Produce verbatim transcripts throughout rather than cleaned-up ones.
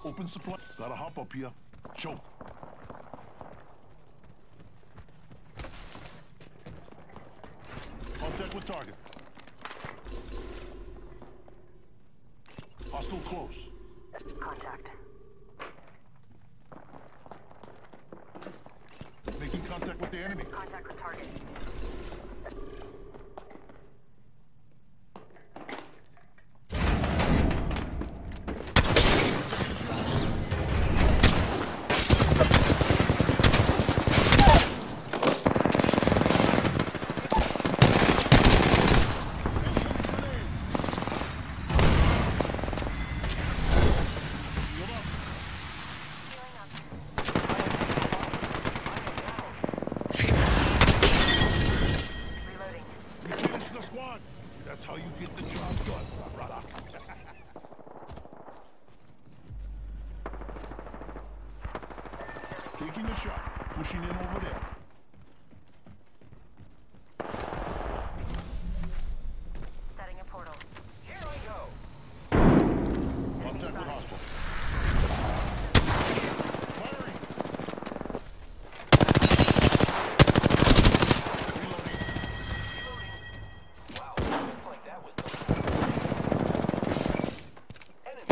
Open supply. Gotta hop up here. Choke. Contact with target. Hostile close. Contact. Making contact with the enemy. Contact with target. That's how you get the job done, brother. Taking a shot, pushing in over there. Setting a portal. Here I go. Contact with hostile. Firing. Wow, looks like that was the enemy.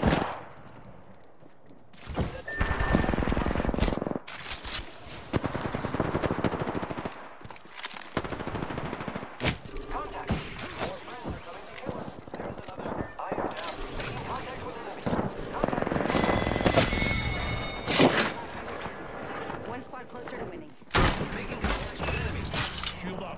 Contact. Our friends are coming to kill us. There's another. I am down. Making contact with enemy. Contact. One squad closer to winning. Making contact with enemy. Shield up.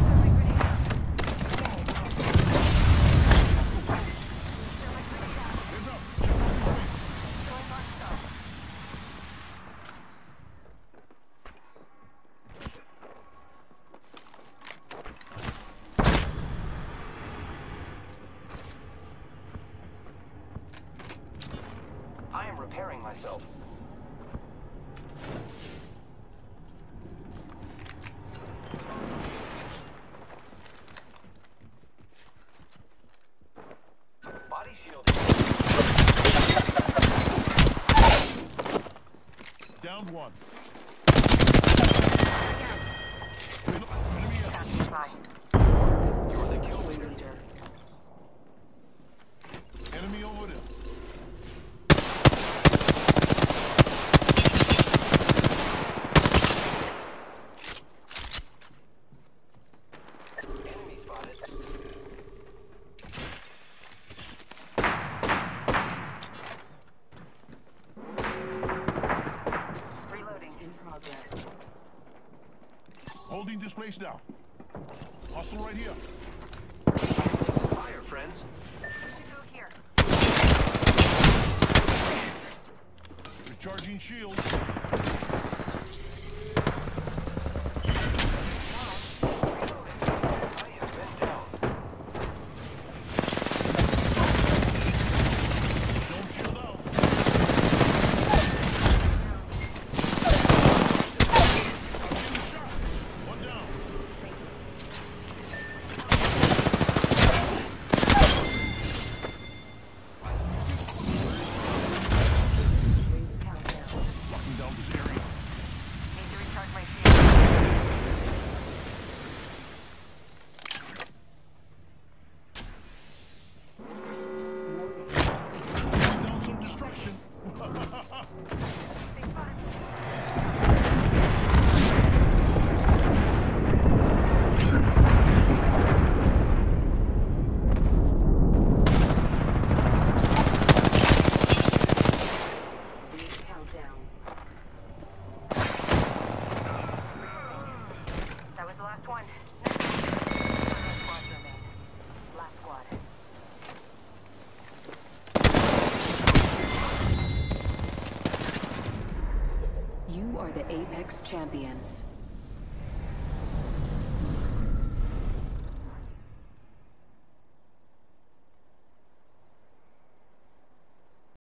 I am repairing myself. Body shield. Downed one. Passing by. You're the kill leader. Leader. Enemy over there. Enemy spotted. Reloading. In progress. Holding this place down. Hostile right here. Fire, friends. We should go here. Recharging shield. I have been down. Don't shield out. Getting shot. One down. Countdown. Locking down this area. Need to recharge my shield. Locking down some destruction. Big fun. Countdown. That was the last one. Next squads remain. Last squad. You are the Apex Champions.